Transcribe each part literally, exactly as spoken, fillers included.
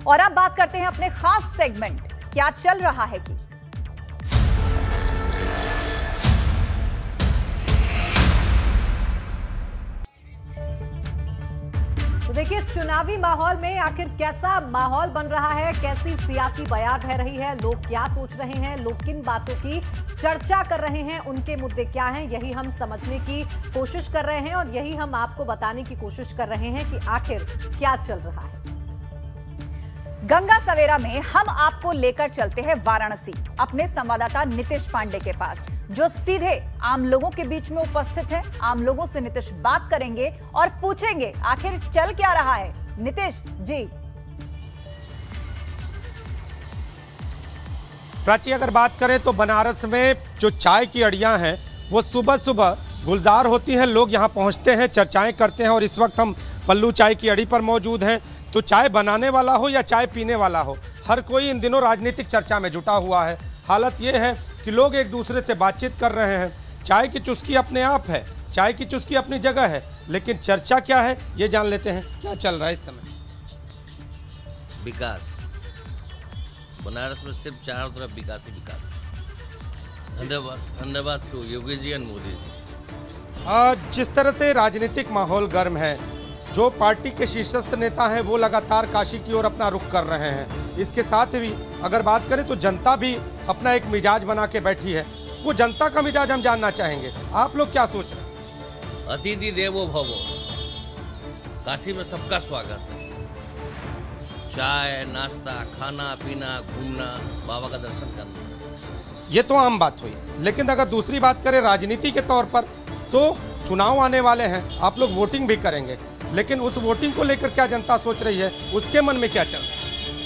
और अब बात करते हैं अपने खास सेगमेंट क्या चल रहा है की। तो देखिए, चुनावी माहौल में आखिर कैसा माहौल बन रहा है, कैसी सियासी बयान बह रही है, लोग क्या सोच रहे हैं, लोग किन बातों की चर्चा कर रहे हैं, उनके मुद्दे क्या हैं, यही हम समझने की कोशिश कर रहे हैं और यही हम आपको बताने की कोशिश कर रहे हैं कि आखिर क्या चल रहा है। गंगा सवेरा में हम आपको लेकर चलते हैं वाराणसी, अपने संवाददाता नितिश पांडे के पास, जो सीधे आम लोगों के बीच में उपस्थित है। आम लोगों से नितिश बात करेंगे और पूछेंगे आखिर चल क्या रहा है। नितिश जी। प्राची, अगर बात करें तो बनारस में जो चाय की अड़ियां हैं वो सुबह सुबह गुलजार होती हैं, लोग यहां पहुंचते हैं, चर्चाएं करते हैं। और इस वक्त हम पल्लू चाय की अड़ी पर मौजूद हैं। तो चाय बनाने वाला हो या चाय पीने वाला हो, हर कोई इन दिनों राजनीतिक चर्चा में जुटा हुआ है। हालत ये है कि लोग एक दूसरे से बातचीत कर रहे हैं। चाय की चुस्की अपने आप है, चाय की चुस्की अपनी जगह है, लेकिन चर्चा क्या है ये जान लेते हैं। क्या चल रहा है इस समय? विकास, बनारस में सिर्फ चारों तरफ विकास ही विकास। धन्यवाद धन्यवाद टू योगी जी एंड मोदी जी। आ, जिस तरह से राजनीतिक माहौल गर्म है, जो पार्टी के शीर्षस्थ नेता हैं वो लगातार काशी की ओर अपना रुख कर रहे हैं। इसके साथ भी अगर बात करें तो जनता भी अपना एक मिजाज बना के बैठी है। वो जनता का मिजाज हम जानना चाहेंगे। आप लोग क्या सोच रहे हैं? अतिथि देवो भवो, काशी में सबका स्वागत है। चाय, नाश्ता, खाना पीना, घूमना, बाबा का दर्शन करना, ये तो आम बात हुई। लेकिन अगर दूसरी बात करें राजनीति के तौर पर, तो चुनाव आने वाले हैं, आप लोग वोटिंग भी करेंगे, लेकिन उस वोटिंग को लेकर क्या जनता सोच रही है, उसके मन में क्या चल रहा है?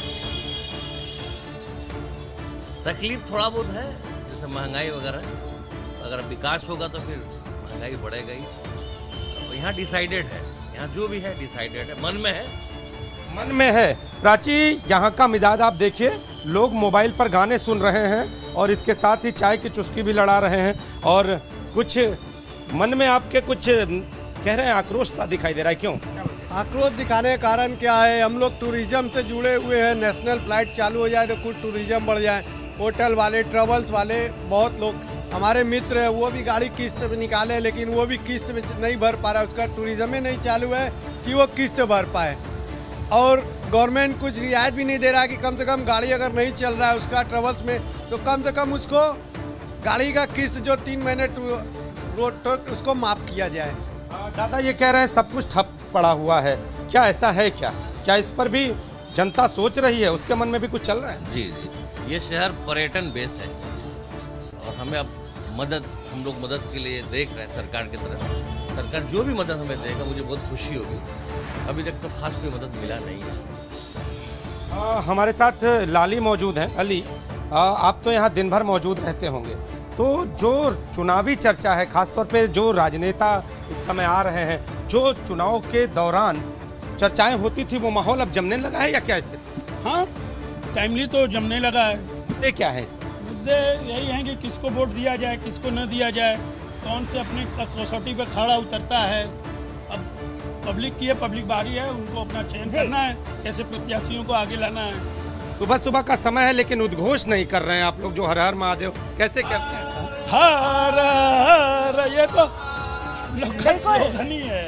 तकलीफ थोड़ा बहुत है, जैसे महंगाई वगैरह। अगर विकास होगा तो फिर महंगाई बढ़ेगा ही। तो यहाँ डिसाइडेड है, यहाँ जो भी है डिसाइडेड है, मन में है। मन में है। प्राची, यहाँ का मिजाज आप देखिए, लोग मोबाइल पर गाने सुन रहे हैं और इसके साथ ही चाय की चुस्की भी लड़ा रहे हैं। और कुछ मन में आपके कुछ कह रहे हैं, आक्रोश सा दिखाई दे रहा है, क्यों? आक्रोश दिखाने का कारण क्या है? हम लोग टूरिज्म से जुड़े हुए हैं। नेशनल फ्लाइट चालू हो जाए तो कुछ टूरिज्म बढ़ जाए। होटल वाले, ट्रेवल्स वाले, बहुत लोग हमारे मित्र हैं, वो भी गाड़ी किस्त में निकाले, लेकिन वो भी किस्त में नहीं भर पा रहा है। उसका टूरिज्म ही नहीं चालू है कि वो किस्त भर पाए। और गवर्नमेंट कुछ रियायत भी नहीं दे रहा है कि कम से कम गाड़ी अगर नहीं चल रहा है उसका ट्रेवल्स में, तो कम से कम उसको गाड़ी का किस्त जो तीन महीने रोड उसको माफ़ किया जाए। दादा ये कह रहे हैं सब कुछ ठप पड़ा हुआ है, क्या ऐसा है क्या? क्या इस पर भी जनता सोच रही है, उसके मन में भी कुछ चल रहा है? जी जी, ये शहर पर्यटन बेस है और हमें अब मदद, हम लोग मदद के लिए देख रहे हैं सरकार की तरफ। सरकार जो भी मदद हमें देगा मुझे बहुत खुशी होगी। अभी तक तो खास कोई मदद मिला नहीं है। आ, हमारे साथ लाली मौजूद हैं। अली, आ, आप तो यहाँ दिन भर मौजूद रहते होंगे, तो जो चुनावी चर्चा है, खासतौर पे जो राजनेता इस समय आ रहे हैं, जो चुनाव के दौरान चर्चाएं होती थी, वो माहौल अब जमने लगा है या क्या स्थिति? हाँ, टाइमली तो जमने लगा है। मुद्दे क्या है? मुद्दे यही हैं कि किसको वोट दिया जाए, किसको न दिया जाए, कौन से अपनी कसौटी पर खड़ा उतरता है। अब पब्लिक की है, पब्लिक बारी है, उनको अपना चयन करना है, कैसे प्रत्याशियों को आगे लाना है। सुबह सुबह का समय है लेकिन उद्घोष नहीं कर रहे हैं आप लोग, जो हर हर महादेव कैसे करते हैं? हर हर, ये तो लोग का स्लोगन ही है।